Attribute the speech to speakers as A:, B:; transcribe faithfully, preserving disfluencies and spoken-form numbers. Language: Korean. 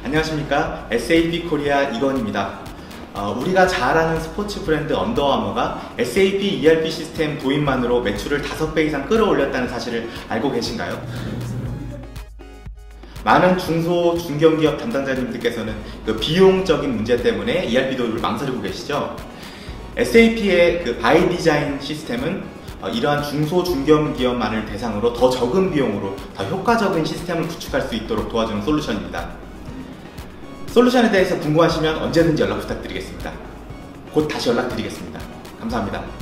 A: 안녕하십니까, 에스에이피 코리아 이건입니다. 어, 우리가 잘 아는 스포츠 브랜드 언더아머가 에스에이피 이알피 시스템 도입만으로 매출을 다섯 배 이상 끌어올렸다는 사실을 알고 계신가요? 많은 중소, 중견기업 담당자님들께서는 그 비용적인 문제 때문에 이알피 도입을 망설이고 계시죠? 에스에이피의 그 바이 디자인 시스템은 어, 이러한 중소, 중견기업만을 대상으로 더 적은 비용으로 더 효과적인 시스템을 구축할 수 있도록 도와주는 솔루션입니다. 솔루션에 대해서 궁금하시면 언제든지 연락 부탁드리겠습니다. 곧 다시 연락드리겠습니다. 감사합니다.